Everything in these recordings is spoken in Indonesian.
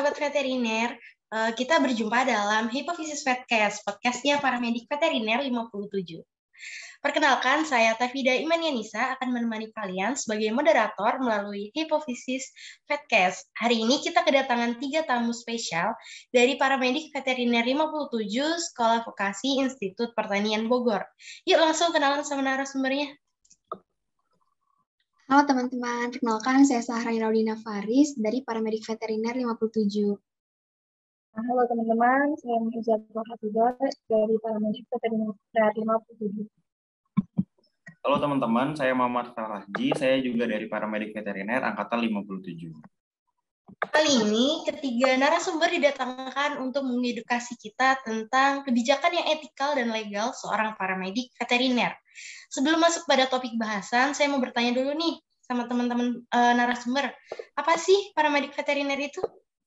sahabat veteriner, kita berjumpa dalam Hipofisis Vetcast, podcastnya Paramedik Veteriner 57. Perkenalkan, saya Tafida Imanianisa akan menemani kalian sebagai moderator melalui Hipofisis Vetcast. Hari ini kita kedatangan 3 tamu spesial dari Paramedik Veteriner 57, Sekolah Vokasi Institut Pertanian Bogor. Yuk langsung kenalan sama narasumbernya. Halo teman-teman, perkenalkan saya Sahra Raudina Faris dari Paramedik Veteriner 57. Halo teman-teman, saya Mujizatullah Hafizah dari Paramedik Veteriner 57. Halo teman-teman, saya Muhammad Farahji, saya juga dari Paramedik Veteriner Angkatan 57. Kali ini, ketiga narasumber didatangkan untuk mengedukasi kita tentang kebijakan yang etikal dan legal seorang paramedik veteriner. Sebelum masuk pada topik bahasan, saya mau bertanya dulu nih sama teman-teman narasumber. Apa sih paramedik veteriner itu?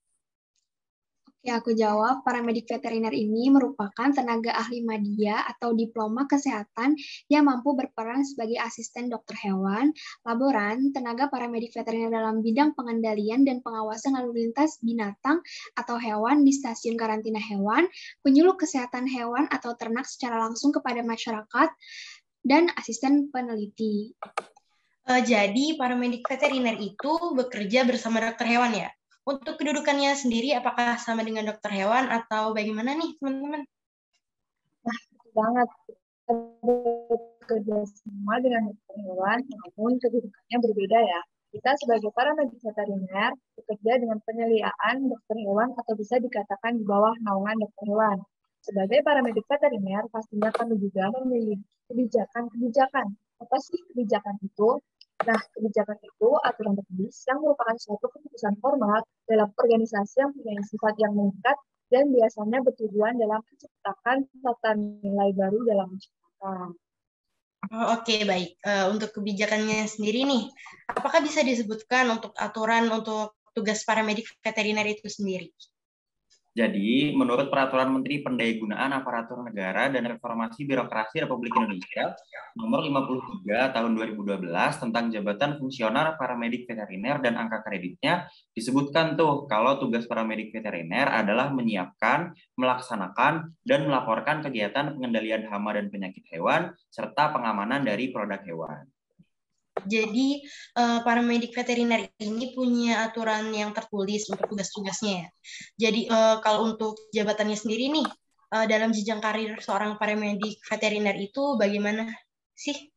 Oke, aku jawab. Paramedik veteriner ini merupakan tenaga ahli madya atau diploma kesehatan yang mampu berperan sebagai asisten dokter hewan, laboran, tenaga paramedik veteriner dalam bidang pengendalian dan pengawasan lalu lintas binatang atau hewan di stasiun karantina hewan, penyuluh kesehatan hewan atau ternak secara langsung kepada masyarakat, dan asisten peneliti. Jadi, paramedik veteriner itu bekerja bersama dokter hewan ya? Untuk kedudukannya sendiri, apakah sama dengan dokter hewan atau bagaimana nih, teman-teman? Nah, betul banget. Kita bekerja sama dengan dokter hewan, namun kedudukannya berbeda ya. Kita sebagai paramedik veteriner bekerja dengan penyeliaan dokter hewan atau bisa dikatakan di bawah naungan dokter hewan. Sebagai paramedik veteriner, pastinya kami juga memiliki kebijakan-kebijakan. Apa sih kebijakan itu? Nah, kebijakan itu aturan teknis yang merupakan suatu keputusan formal dalam organisasi yang punya sifat yang mengikat dan biasanya bertujuan dalam menciptakan tata nilai baru dalam masyarakat. Oke, baik. Untuk kebijakannya sendiri nih, apakah bisa disebutkan untuk aturan untuk tugas paramedik veteriner itu sendiri? Jadi, menurut Peraturan Menteri Pendayagunaan Aparatur Negara dan Reformasi Birokrasi Republik Indonesia Nomor 53 Tahun 2012 tentang jabatan fungsional paramedik veteriner dan angka kreditnya, disebutkan tuh kalau tugas paramedik veteriner adalah menyiapkan, melaksanakan, dan melaporkan kegiatan pengendalian hama dan penyakit hewan serta pengamanan dari produk hewan. Jadi, paramedik veteriner ini punya aturan yang tertulis untuk tugas-tugasnya ya. Jadi, kalau untuk jabatannya sendiri nih, dalam jenjang karir seorang paramedik veteriner itu bagaimana sih?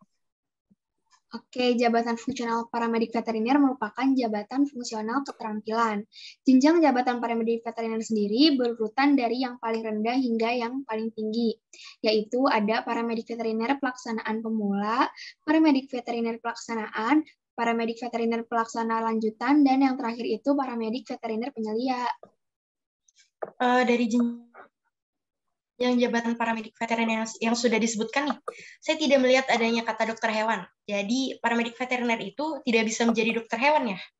Oke, jabatan fungsional paramedik veteriner merupakan jabatan fungsional keterampilan. Jenjang jabatan paramedik veteriner sendiri berurutan dari yang paling rendah hingga yang paling tinggi, yaitu ada paramedik veteriner pelaksanaan pemula, paramedik veteriner pelaksanaan, paramedik veteriner pelaksana lanjutan, dan yang terakhir itu paramedik veteriner penyelia. Dari yang jabatan paramedik veteriner yang sudah disebutkan nih, saya tidak melihat adanya kata dokter hewan. Jadi, paramedik veteriner itu tidak bisa menjadi dokter hewan ya?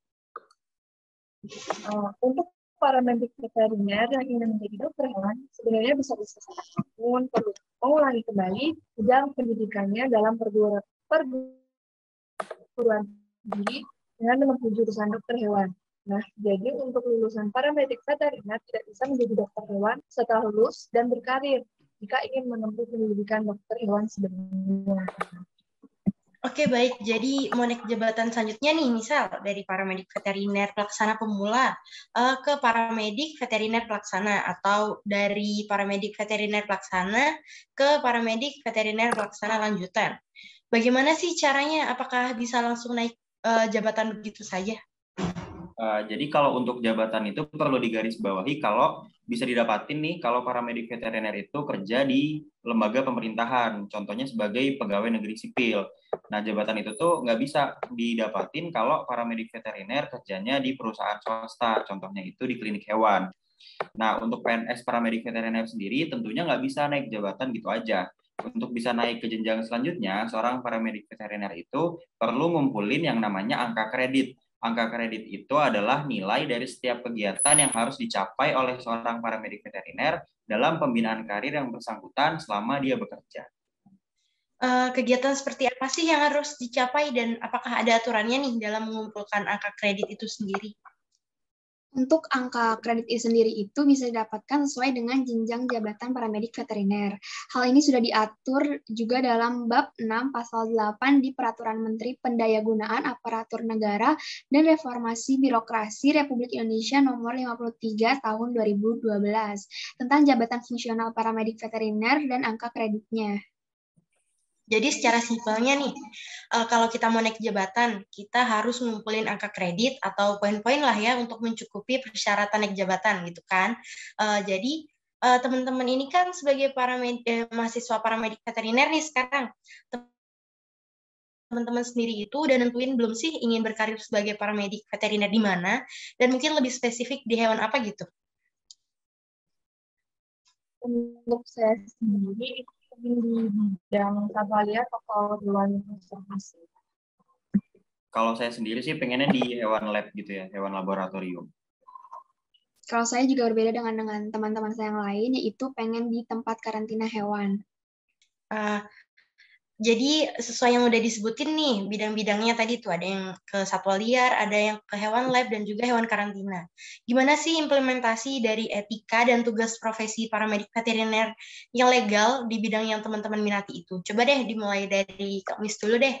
Untuk paramedik veteriner yang ingin menjadi dokter hewan, sebenarnya bisa diselesaikan, namun perlu mengulangi kembali jenjang pendidikannya dalam perguruan tinggi dengan menempuh jurusan dokter hewan. Nah, jadi untuk lulusan paramedik veteriner tidak bisa menjadi dokter hewan setelah lulus dan berkarir jika ingin menempuh pendidikan dokter hewan sebelumnya. Oke, baik. Jadi, mau naik jabatan selanjutnya nih, misal dari paramedik veteriner pelaksana pemula ke paramedik veteriner pelaksana, atau dari paramedik veteriner pelaksana ke paramedik veteriner pelaksana lanjutan. Bagaimana sih caranya? Apakah bisa langsung naik jabatan begitu saja? Jadi kalau untuk jabatan itu perlu digarisbawahi kalau bisa didapatin nih kalau paramedik veteriner itu kerja di lembaga pemerintahan, contohnya sebagai pegawai negeri sipil. Nah, jabatan itu tuh nggak bisa didapatin kalau paramedik veteriner kerjanya di perusahaan swasta, contohnya itu di klinik hewan. Nah, untuk PNS paramedik veteriner sendiri tentunya nggak bisa naik jabatan gitu aja. Untuk bisa naik ke jenjang selanjutnya, seorang paramedik veteriner itu perlu ngumpulin yang namanya angka kredit. Angka kredit itu adalah nilai dari setiap kegiatan yang harus dicapai oleh seorang paramedik veteriner dalam pembinaan karir yang bersangkutan selama dia bekerja. Kegiatan seperti apa sih yang harus dicapai dan apakah ada aturannya nih dalam mengumpulkan angka kredit itu sendiri? Untuk angka kredit sendiri itu bisa didapatkan sesuai dengan jenjang jabatan paramedik veteriner. Hal ini sudah diatur juga dalam bab 6 pasal 8 di Peraturan Menteri Pendayagunaan Aparatur Negara dan Reformasi Birokrasi Republik Indonesia nomor 53 tahun 2012 tentang jabatan fungsional paramedik veteriner dan angka kreditnya. Jadi secara simpelnya nih, kalau kita mau naik jabatan, kita harus ngumpulin angka kredit atau poin-poin lah ya untuk mencukupi persyaratan naik jabatan gitu kan. Jadi teman-teman ini kan sebagai mahasiswa paramedik veteriner nih sekarang, teman-teman sendiri itu udah nentuin belum sih ingin berkarir sebagai paramedik veteriner di mana, dan mungkin lebih spesifik di hewan apa gitu? Untuk saya sendiri, di bidang satwa liar atau hewan konservasi. Kalau saya sendiri sih pengennya di hewan lab gitu ya, hewan laboratorium. Kalau saya juga berbeda dengan teman-teman saya yang lain, yaitu pengen di tempat karantina hewan. Jadi sesuai yang udah disebutin nih, bidang-bidangnya tadi tuh ada yang ke satwa liar, ada yang ke hewan lab, dan juga hewan karantina. Gimana sih implementasi dari etika dan tugas profesi paramedik veteriner yang legal di bidang yang teman-teman minati itu? Coba deh dimulai dari Kak Miss dulu deh.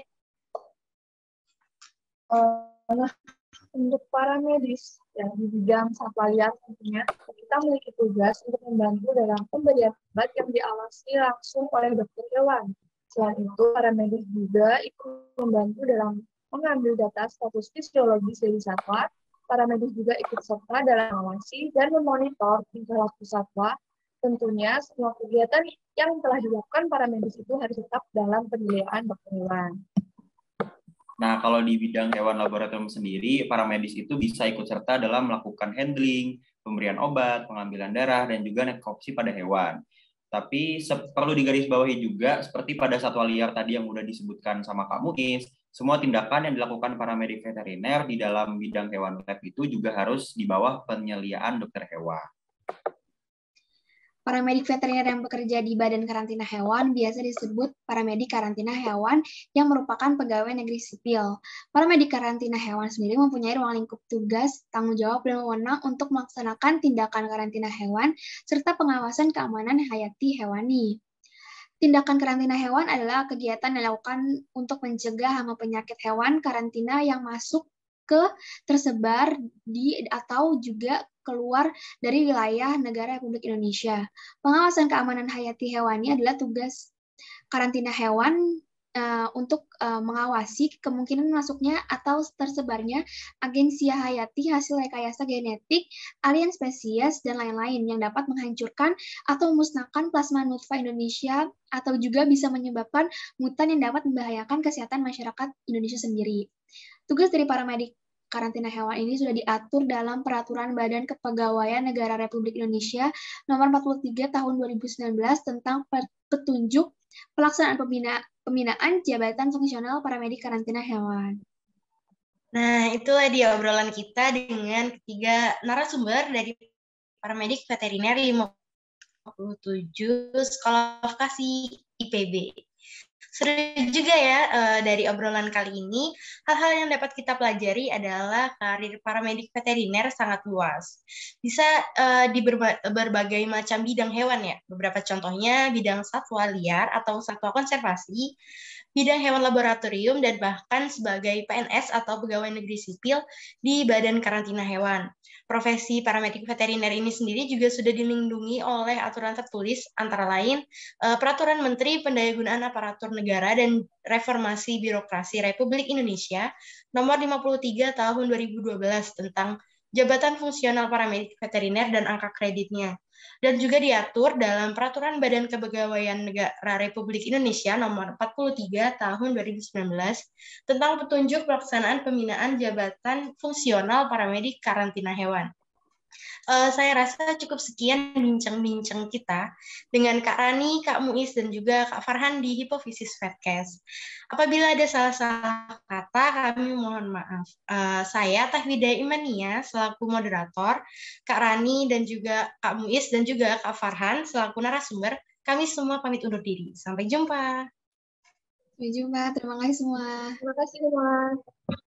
Untuk para medis yang di bidang satwa liar tentunya kita memiliki tugas untuk membantu dalam pemberian obat yang diawasi langsung oleh dokter hewan. Selain itu, para medis juga ikut membantu dalam mengambil data status fisiologis dari satwa. Para medis juga ikut serta dalam mengawasi dan memonitor tingkah laku satwa. Tentunya semua kegiatan yang telah dilakukan para medis itu harus tetap dalam penilaian dokter hewan. Nah, kalau di bidang hewan laboratorium sendiri, para medis itu bisa ikut serta dalam melakukan handling, pemberian obat, pengambilan darah, dan juga nekropsi pada hewan. Tapi perlu digarisbawahi juga, seperti pada satwa liar tadi yang sudah disebutkan sama Kak Muiz, semua tindakan yang dilakukan para medik veteriner di dalam bidang hewan lab itu juga harus di bawah penyeliaan dokter hewan. Paramedik veteriner yang bekerja di Badan Karantina Hewan biasa disebut paramedik karantina hewan yang merupakan pegawai negeri sipil. Paramedik karantina hewan sendiri mempunyai ruang lingkup tugas, tanggung jawab, dan wewenang untuk melaksanakan tindakan karantina hewan serta pengawasan keamanan hayati hewani. Tindakan karantina hewan adalah kegiatan yang dilakukan untuk mencegah hama penyakit hewan karantina yang masuk ke tersebar di atau juga keluar dari wilayah negara Republik Indonesia. Pengawasan keamanan hayati hewani adalah tugas karantina hewan untuk mengawasi kemungkinan masuknya atau tersebarnya agensia hayati hasil rekayasa genetik, alien spesies, dan lain-lain yang dapat menghancurkan atau memusnahkan plasma nutfah Indonesia atau juga bisa menyebabkan mutan yang dapat membahayakan kesehatan masyarakat Indonesia sendiri. Tugas dari paramedik karantina hewan ini sudah diatur dalam Peraturan Badan Kepegawaian Negara Republik Indonesia Nomor 43 Tahun 2019 tentang petunjuk pelaksanaan pembinaan jabatan fungsional paramedik karantina hewan. Nah, itulah dia obrolan kita dengan ketiga narasumber dari paramedik veteriner 57 Sekolah Vokasi IPB. Seru juga ya dari obrolan kali ini. Hal-hal yang dapat kita pelajari adalah karir paramedik veteriner sangat luas. Bisa di berbagai macam bidang hewan ya. Beberapa contohnya bidang satwa liar atau satwa konservasi, bidang hewan laboratorium, dan bahkan sebagai PNS atau pegawai negeri sipil di Badan Karantina Hewan. Profesi paramedik veteriner ini sendiri juga sudah dilindungi oleh aturan tertulis antara lain Peraturan Menteri Pendayagunaan Aparatur Negara dan Reformasi Birokrasi Republik Indonesia Nomor 53 Tahun 2012 tentang jabatan fungsional paramedik veteriner dan angka kreditnya. Dan juga diatur dalam Peraturan Badan Kepegawaian Negara Republik Indonesia Nomor 43 Tahun 2019 tentang petunjuk pelaksanaan pembinaan jabatan fungsional paramedik karantina hewan. Saya rasa cukup sekian bincang-bincang kita dengan Kak Rani, Kak Muiz, dan juga Kak Farhan di Hipofisis Vetcast. Apabila ada salah-salah kata, kami mohon maaf. Saya Tahwida Imania selaku moderator, Kak Rani dan juga Kak Muiz dan juga Kak Farhan selaku narasumber, kami semua pamit undur diri. Sampai jumpa. Sampai jumpa, terima kasih semua. Terima kasih semua.